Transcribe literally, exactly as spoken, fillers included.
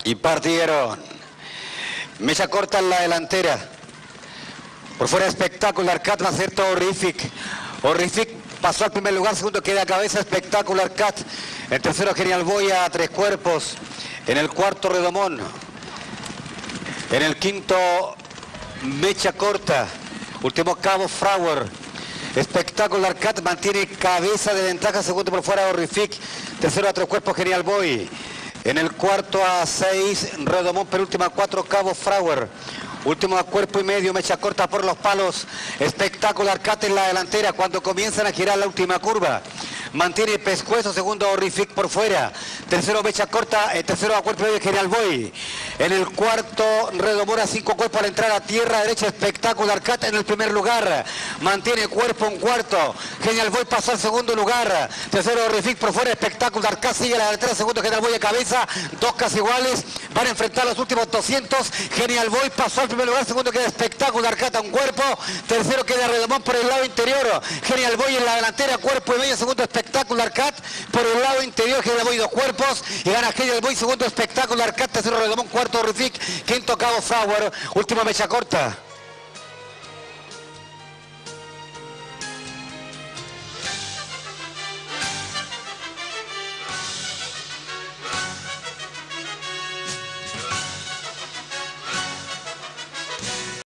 Y partieron. Mecha corta en la delantera. Por fuera Espectacular Cat va a ser todo Horrific. Horrific pasó al primer lugar, segundo queda cabeza Espectacular Cat. El tercero Genial Boy a tres cuerpos. En el cuarto Redomón. En el quinto Mecha corta. Último Cabo Flower. Espectacular Cat mantiene cabeza de ventaja, segundo por fuera Horrific. Tercero a tres cuerpos Genial Boy. En el cuarto a seis, Redomón, penúltima a cuatro, Cabo Flower. Último a cuerpo y medio, Mecha corta por los palos. Espectacular Cat en la delantera cuando comienzan a girar la última curva. Mantiene Pescuezo, segundo Horrific por fuera. Tercero Mecha corta, eh, tercero a cuerpo y medio Genial Boy. En el cuarto, Redomón a cinco cuerpos al entrar a tierra derecha, Espectacular Cat en el primer lugar. Mantiene cuerpo en cuarto. Genial Boy pasó al segundo lugar. Tercero Horrific por fuera, Espectacular Cat sigue a la delantera, segundo Genial Boy a cabeza. Dos casi iguales, van a enfrentar los últimos doscientos. Genial Boy pasó al primer lugar, segundo queda Espectacular Cat a un cuerpo. Tercero queda Redomón por el lado interior. Genial Boy en la delantera, cuerpo y medio, segundo Espectacular Cat por el lado interior. Genial Boy dos cuerpos y gana Genial Boy, segundo Espectacular Cat, tercero Redomón, cuarto Horrific, quinto Cabo Flower, última Mecha corta.